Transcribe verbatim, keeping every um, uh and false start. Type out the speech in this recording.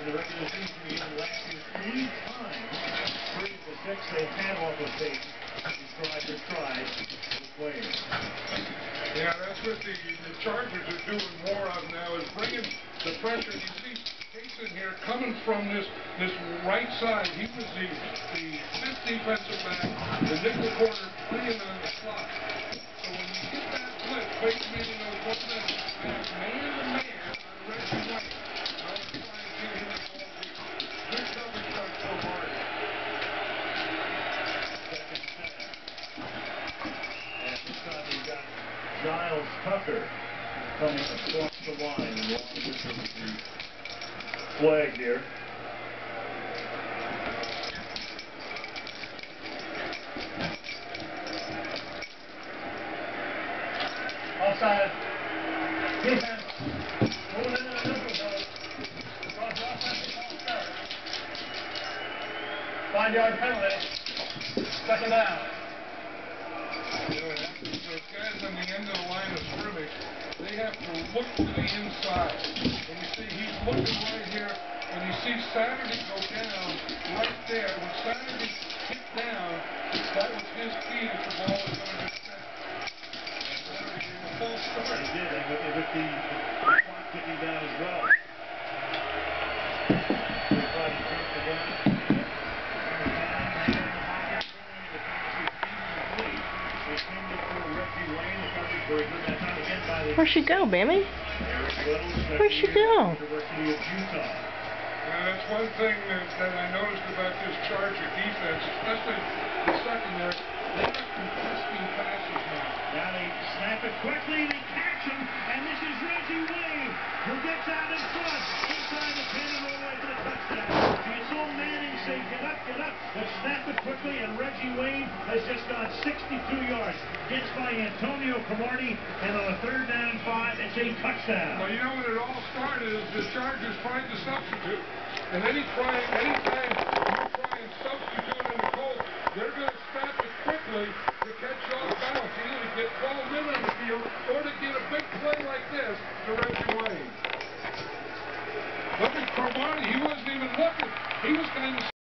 in the regular season game last year, three times, three of the six they had off of Peyton. He tried to try with Wayne. Yeah, that's what the, the Chargers are doing more of now, is bringing the pressure. You see Payton here coming from this this right side. He was the, the fifth defensive back, the nickel corner playing on the slot. So when you get that blitz, Peyton Manning knows what to do. Man to man on Reggie White. Now let's try and get him the ball deep. Good coverage by Cromartie. Second snap. And this time we got Giles Tucker coming across the line along with the flag here. Offside. Defense. Moving into the neutral zone. Across the offensive offside. Five-yard penalty. Second down. You know, those guys on the end of the line of scrimmage, they have to look to the inside. And you see, he's looking right here, and you see Saturday go down right there. When Saturday hit down, that was his key that the ball was going to get set. Saturday gave a false start. He did, and with, with the, the clock ticking down as well. Everybody turns again. Where'd she go, Bammy? Where'd she go? University of Utah. Now, that's one thing that, that I noticed about this Charger defense, especially the secondary. They're not contesting passes now. Now they snap it quickly, they catch him, and this is Reggie Wayne, who gets out in front, inside the ten and all the way to the touchdown. You saw Manning say, get up, get up, but snap it quickly, and Reggie Wayne has just gone sixty-two yards. Gets by Antonio Cromartie, and on a third down five, it's a touchdown. Well, you know when it all started is the Chargers tried to substitute. And any try, anytime you try and substitute in the Colts, they're going to snap it quickly to catch you off balance, either to get twelve men on the field or to get a big play like this to Reggie Wayne. Look at Cromartie, he wasn't even looking. He was kind of